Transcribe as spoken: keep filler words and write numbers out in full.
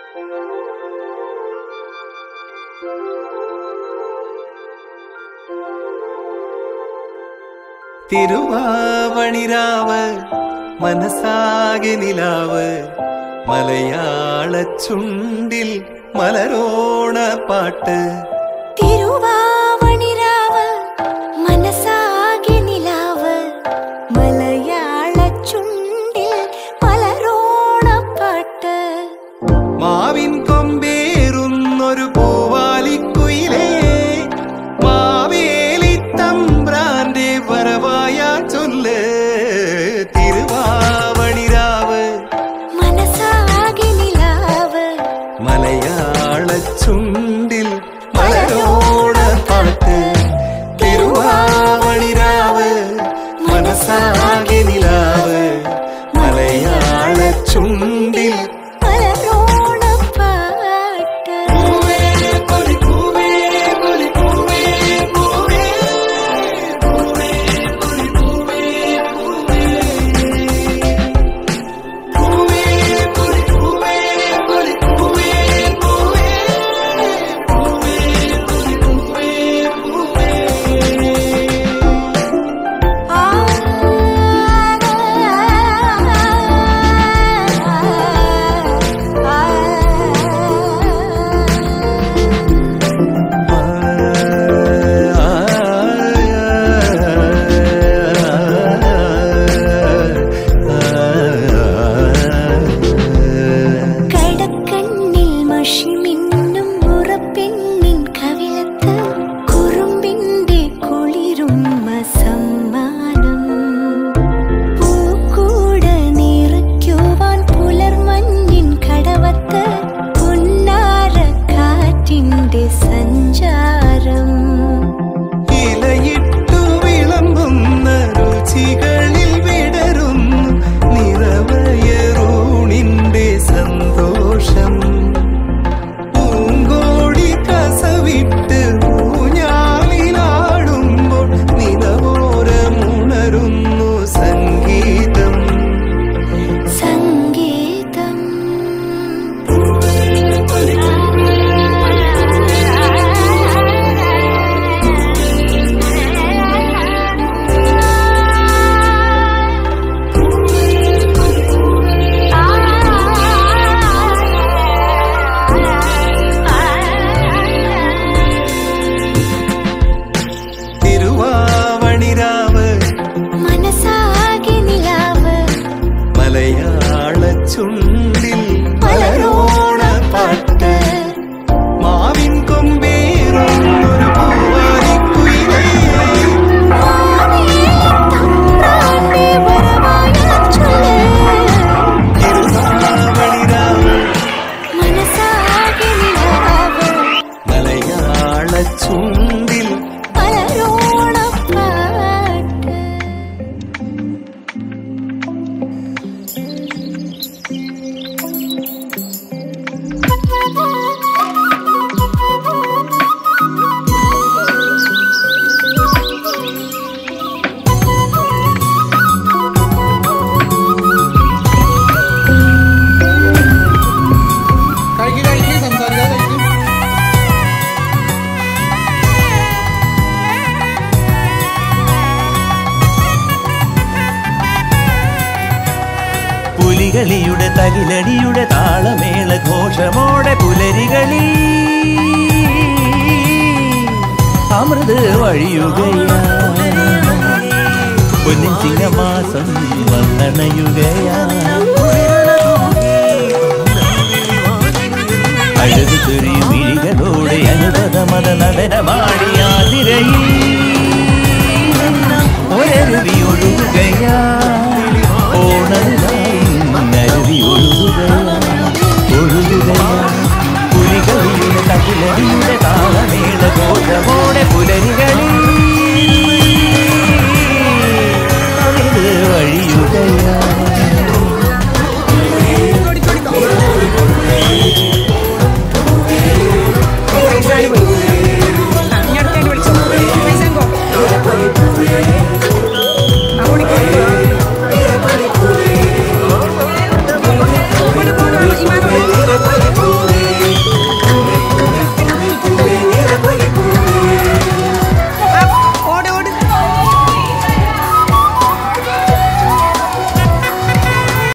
തിരുവാവണിരാവ് മനസാകെ നിലാവ് മലയാള ചുണ്ടിൽ മലരോണ പാട്ട്. തിരുവാവണിരാവ് മനസാകെ നിലാവ് മലയാള ചുണ്ടിൽ മലരോണ പാട്ട്. മാവിൻ കൊമ്പേറുന്നൊരു പൂവാലിക്കുയിലേ മാവേലി തമ്പ്രാന്റെ വരവായാ ചൊല്ല്. തിരുവാവണിരാവ് മനസാകെ നിലാവ് മലയാള ചുണ്ടിൽ മലരോണ പാട്ട്. തിരുവാവണിരാവ് മനസാകെ നിലാവ് മലയാള ചുണ്ടിൽ മലരോണ പാട്ട്. പുലികളിയുടെ തകിലടിയുടെ താളമേള ഘോഷമോടെ പുലരികളി അമൃത് വഴിയുകയാ. പൊന്നിൻ ചിങ്ങമാസം വന്നണയുകയാ. അഴകു ചെറിയ മിഴികളോടെ അനുപത മത നടനമാടിയാതിരയിൽ ഒരരുവി ഒഴുകുകയാ. ഓണരുവി ഒഴുകുകയാ ഒഴുകുകയാ. പുലികളിയുടെ തകിലടിയുടെ താളമേള ഘോഷമോടെ പുലരികളിൽ അമൃത് വഴിയുകയാ. I want to go.